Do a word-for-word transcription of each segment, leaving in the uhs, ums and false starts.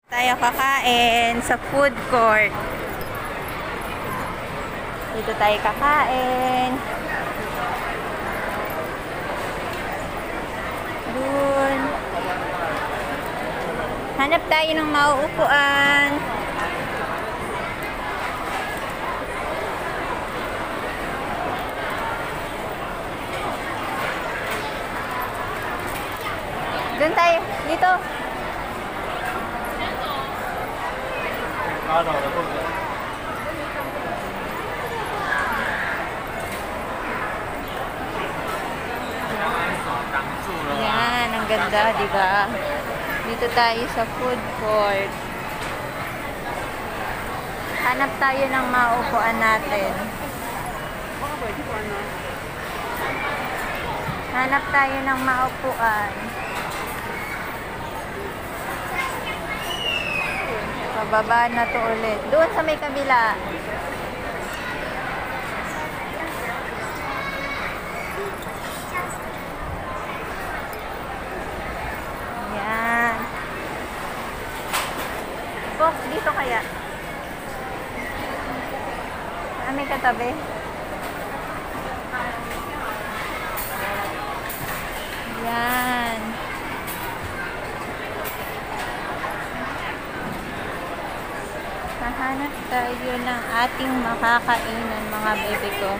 Tayo kakain sa food court. Dito tayo kakain. Dun. Hanap tayo ng mauupuan. Dun tayo. Dito. Yan, ang ganda, di ba? Dito tayo sa food court. Hanap tayo ng mauupuan natin. Hanap tayo ng mauupuan. Pababa na to ulit. Doon sa may kabila. Yan. Box, dito kaya. Ah, may katabi. Yan. Hahanap tayo ng ating makakainan, mga bebe ko.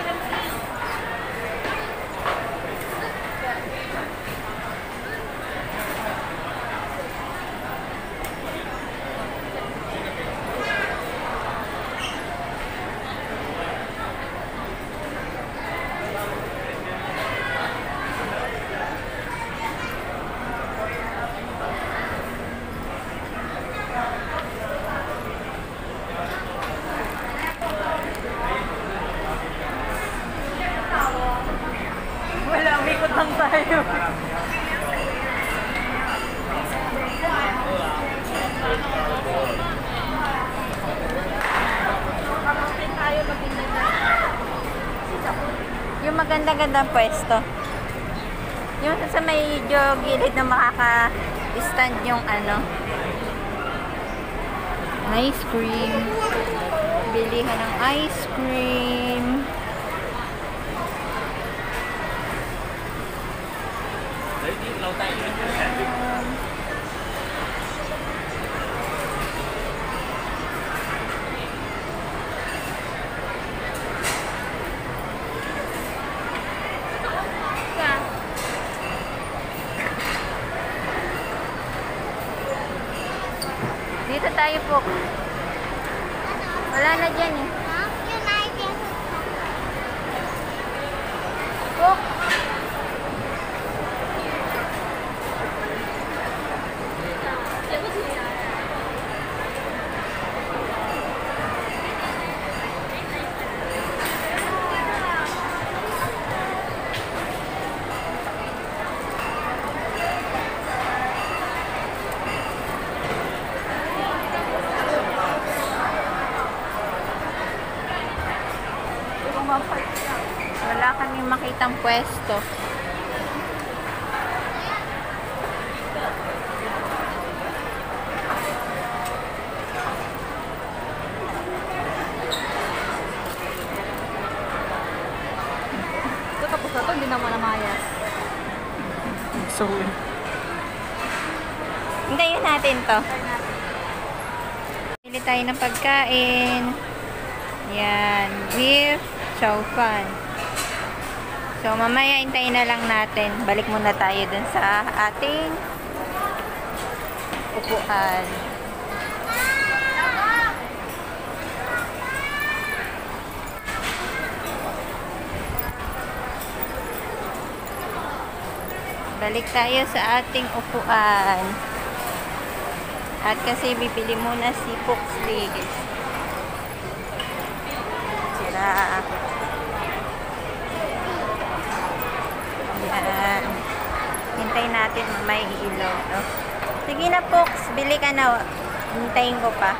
Wala, umikot lang tayo. Yung maganda-gandang pwesto. Yung sa medyo gilid na makaka-stand yung ano. Ice cream. Bilihan ng ice cream. Dito tayo po. Wala na dyan eh. Po. Wala kaming makitang pwesto. Ito tapos na ito, hindi naman namayas. So, hintayin natin to. Pili tayo ng pagkain. Yan, beef chow fan. So, mamaya hintayin na lang natin. Balik muna tayo dun sa ating upuan. Balik tayo sa ating upuan. At kasi bibili muna si Puxley. Sira. Yan. Hintayin natin may ilaw. No? Sige na, Pux. Bili ka na. Hintayin ko pa.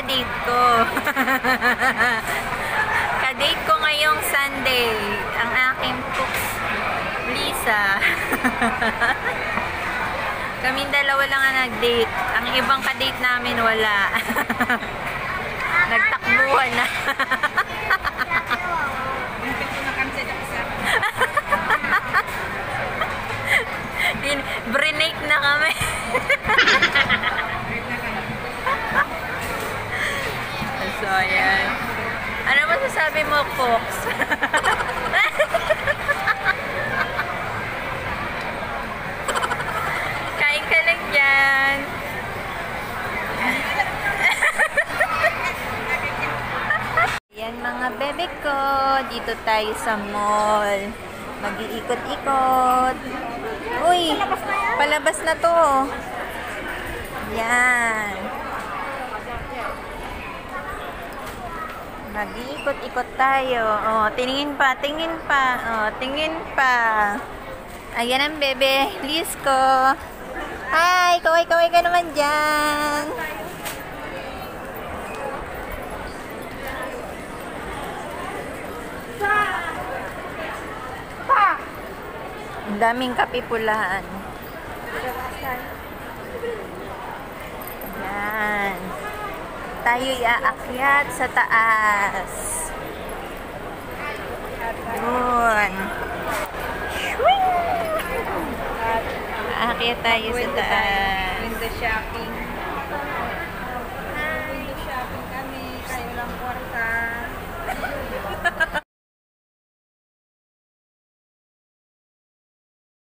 kadate ko. Kadate ko ngayong Sunday. Ang aking Pooks, Lisa. Kaming dalawa lang ang nag-date. Ang ibang kadate namin wala. Nagtakbuhan na. Brinake na kami. So, ayan. Ano masasabi mo, Fox? Kain ka lang dyan. Ayan mga bebe ko. Dito tayo sa mall. Mag-iikot-ikot. Uy, palabas na to. Yan. Mag-iikot-ikot tayo. Oh, tingin pa, tingin pa. Oh, tingin pa. Ayan ang bebe. Liz ko. Hi, kaway-kaway ka naman dyan. Ang daming kapipulaan. Yan. Tayo iaakyat sa taas. Yun. Aakyat tayo sa taas. In the Shopee.